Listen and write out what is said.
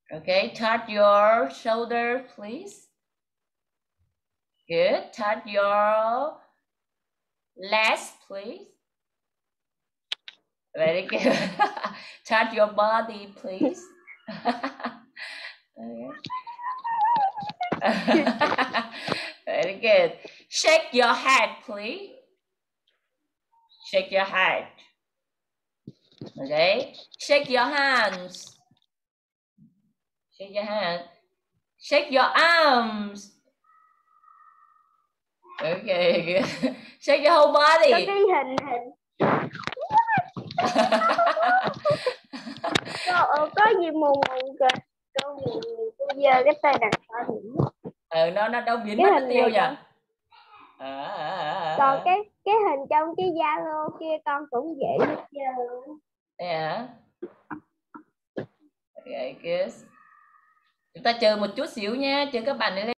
Okay, touch your shoulder, please. Good. Touch your legs, please. Very good. Touch your body, please. Very good. Shake your head, please. Shake your head. Okay. Shake your hands. Shake your hand. Shake your arms. Okay, good. Shake your whole body. Có cái hình có gì mù mù kìa. Cô giơ cái tay đặt sau nó đâu biến mất nó tiêu nhỉ. Còn cái hình trong cái Zalo kia con cũng vậy hết trơn. Yeah. Okay, good. Chúng ta chờ một chút xíu nha, chờ các bạn lên.